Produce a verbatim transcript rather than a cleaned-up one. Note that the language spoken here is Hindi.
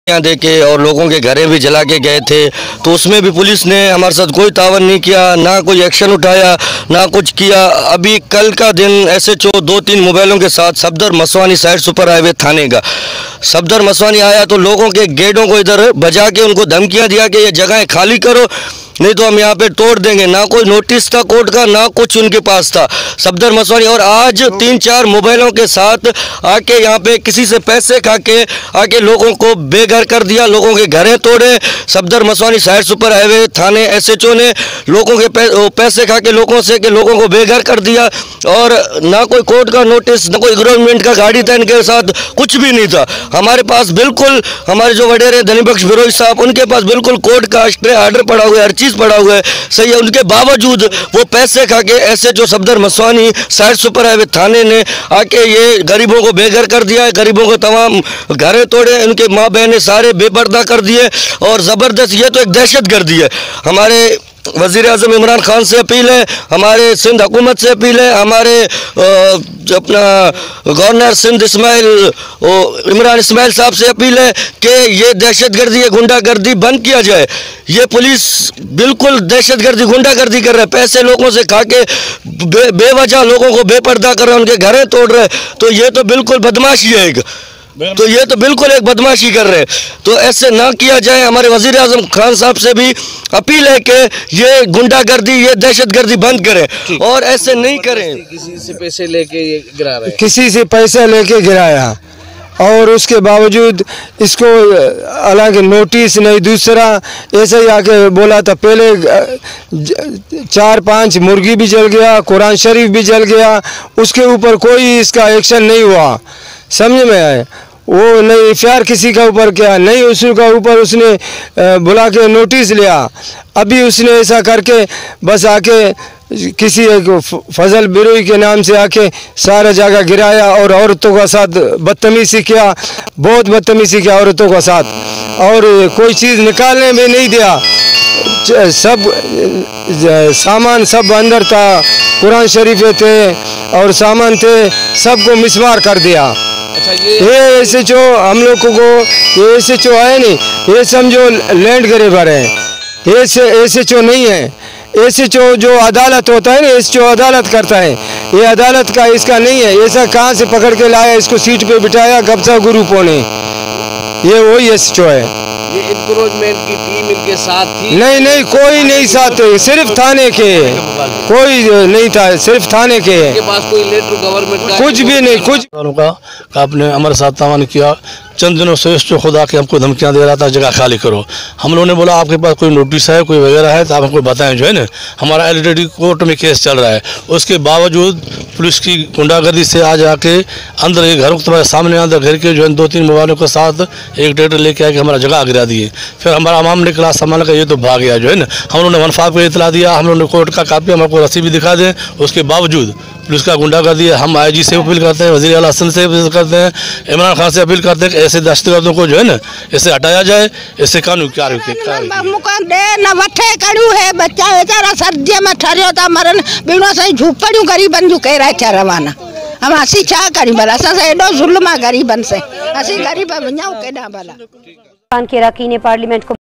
यहाँ देके और लोगों के घरें भी जला के गए थे, तो उसमें भी पुलिस ने हमारे साथ कोई तावन नहीं किया, ना कोई एक्शन उठाया, ना कुछ किया। अभी कल का दिन एस एच ओ दो तीन मोबाइलों के साथ Safdar Maswani SITE super highway थाने का सफदर मसवानी आया तो लोगों के गेटों को इधर बजा के उनको धमकियां दिया कि ये जगहें खाली करो नहीं तो हम यहाँ पे तोड़ देंगे। ना कोई नोटिस था कोर्ट का, ना कुछ उनके पास था सफदर मसवानी। और आज तीन चार मोबाइलों के साथ आके यहाँ पे किसी से पैसे खा के आके लोगों को बेघर कर दिया, लोगों के घरें तोड़े। Safdar Maswani SITE super highway थाने एस एच ओ ने लोगों के पै, पैसे खा के लोगों से के लोगों को बेघर कर दिया। और ना कोई कोर्ट का नोटिस, ना कोई गवर्नमेंट का गाड़ी था, इनके साथ कुछ भी नहीं था। हमारे पास बिल्कुल हमारे जो वडेरे धनीबख्श बिरोई साहब, उनके पास बिल्कुल कोर्ट का आर्डर पड़ा हुआ है, हर चीज़ पड़ा हुआ है, सही है। उनके बावजूद वो पैसे खा के ऐसे जो Safdar Maswani SITE super highway थाने ने आके ये गरीबों को बेघर कर दिया है, गरीबों को तमाम घरें तोड़े, उनके माँ बहनें सारे बेपर्दा कर दिए और ज़बरदस्त ये तो एक दहशतगर्दी है। हमारे वज़ीर आज़म इमरान खान से अपील है, हमारे सिंध हुकूमत से अपील है, हमारे अपना गवर्नर सिंध इस्माइल इमरान इस्माइल साहब से अपील है कि ये दहशतगर्दी, ये गुंडागर्दी बंद किया जाए। ये पुलिस बिल्कुल दहशतगर्दी, गुंडागर्दी कर रहे हैं, पैसे लोगों से खा के बे, बेवजह लोगों को बेपर्दा कर रहे हैं, उनके घरें तोड़ रहे हैं। तो ये तो बिल्कुल बदमाशी है एक, तो ये तो बिल्कुल एक बदमाशी कर रहे हैं। तो ऐसे ना किया जाए। हमारे वज़ीर आज़म खान साहब से भी अपील है कि ये गुंडागर्दी, ये दहशतगर्दी बंद करें और ऐसे नहीं करें। किसी से पैसे लेके ये गिरा रहे हैं, किसी से पैसे लेके गिराया और उसके बावजूद इसको हालांकि नोटिस नहीं, दूसरा ऐसे ही आके बोला था। पहले चार पांच मुर्गी भी जल गया, कुरान शरीफ भी जल गया, उसके ऊपर कोई इसका एक्शन नहीं हुआ, समझ में आए। वो नहीं एफ आई आर किसी का ऊपर किया, नहीं उसका ऊपर उसने बुला के नोटिस लिया। अभी उसने ऐसा करके बस आके किसी एक फजल बिरोई के नाम से आके सारा जगह गिराया और औरतों का साथ बदतमीजी किया, बहुत बदतमीजी किया औरतों का साथ, और कोई चीज़ निकालने में नहीं दिया। सब सामान सब अंदर था, कुरान शरीफ थे और सामान थे, सबको मिसमार कर दिया। अच्छा, ये एस एच ओ हम लोगों को, ये एस एच ओ है नहीं, ये समझो लैंड ग्रेबर है, ये एस एच ओ नहीं है। एस एच ओ जो अदालत होता है ना, एस एच ओ अदालत करता है, ये अदालत का इसका नहीं है। ऐसा कहाँ से पकड़ के लाया, इसको सीट पे बिठाया कब्जा ग्रुप ने, ये वही एस एच ओ है। ये इंक्रोचमेंट की टीम इनके साथ थी? नहीं नहीं, कोई नहीं साथ है, सिर्फ थाने के, कोई नहीं था, सिर्फ थाने के। इनके पास कोई लेटर गवर्नमेंट का कुछ भी नहीं, कुछ का आपने हमारे साथ तावन किया। चंद दिनों से इस खुदा के हमको धमकियां दे रहा था जगह खाली करो। हम लोगों ने बोला आपके पास कोई नोटिस है, कोई वगैरह है तो आप हमको बताएं, जो है ना। हमारा ऑलरेडी कोर्ट में केस चल रहा है, उसके बावजूद पुलिस की गुंडागर्दी से आज आके अंदर एक घर तुम्हारे सामने अंदर घर के जो है दो तीन मोबाइलों के साथ एक ट्रैक्टर लेके आके हमारा जगह गिरा दिए। फिर हमारा अमाम ने क्लास संभाल कर ये तो भाग गया, जो है ना। हम लोगों ने वन फाइव को इतला दिया, हम लोगों ने कोर्ट का कापी हमको रसीद भी दिखा दें, उसके बावजूद पुलिस का गुंडागर्दी है। हम आई जी से अपील करते हैं, वज़ीर आला हसन से अपील करते हैं, इमरान खान से अपील करते हैं कि ऐसे दहशतगर्दों को जो है ना इससे हटाया जाए, इससे कानून मुकान दे न वठे कड़ू है। बच्चा बेचारा सर्दी में ठरियो था मरन बिना सही झूपड़ियों गरीबन जो कह रहा रवाना। हम असी छा करी भला, असां से एडो जुल्म आ गरीबन से, असी गरीब वञाऊं केॾा भला। के अरकान ने पार्लियामेंट को